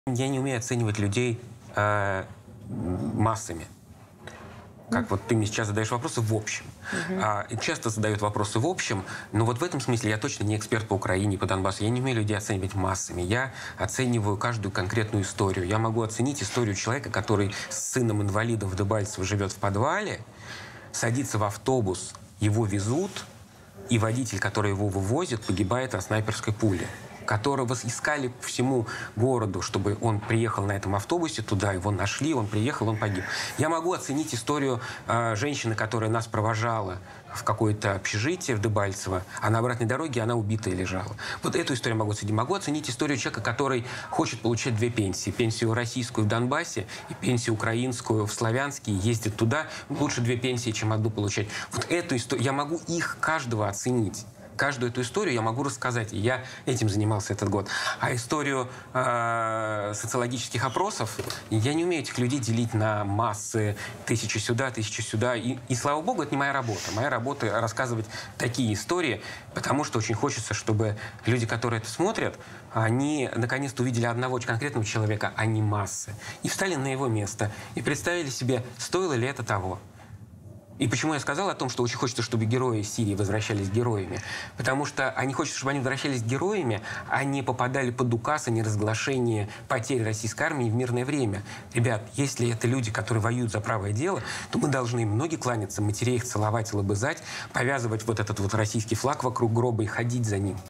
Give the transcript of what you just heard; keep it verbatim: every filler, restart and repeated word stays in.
Я не умею оценивать людей э, массами. Как вот ты мне сейчас задаешь вопросы в общем. Uh-huh. а, часто задают вопросы в общем, но вот в этом смысле я точно не эксперт по Украине, по Донбассу. Я не умею людей оценивать массами. Я оцениваю каждую конкретную историю. Я могу оценить историю человека, который с сыном-инвалидом в Дебальцево живет в подвале, садится в автобус, его везут, и водитель, который его вывозит, погибает от снайперской пули, которого искали по всему городу, чтобы он приехал на этом автобусе туда, его нашли, он приехал, он погиб. Я могу оценить историю э, женщины, которая нас провожала в какое-то общежитие в Дебальцево, а на обратной дороге она убитая лежала. Вот эту историю могу оценить. Могу оценить историю человека, который хочет получать две пенсии. Пенсию российскую в Донбассе и пенсию украинскую в Славянске, ездит туда. Лучше две пенсии, чем одну получать. Вот эту историю, я могу их каждого оценить. Каждую эту историю я могу рассказать, и я этим занимался этот год. А историю э, социологических опросов, я не умею этих людей делить на массы, тысячи сюда, тысячи сюда. И, и слава богу, это не моя работа. Моя работа рассказывать такие истории, потому что очень хочется, чтобы люди, которые это смотрят, они наконец-то увидели одного конкретного человека, а не массы. И встали на его место, и представили себе, стоило ли это того. И почему я сказал о том, что очень хочется, чтобы герои Сирии возвращались героями? Потому что они хотят, чтобы они возвращались героями, а не попадали под указ о неразглашении потерь российской армии в мирное время. Ребят, если это люди, которые воюют за правое дело, то мы должны им ноги кланяться, матерей их целовать, лобызать, повязывать вот этот вот российский флаг вокруг гроба и ходить за ним.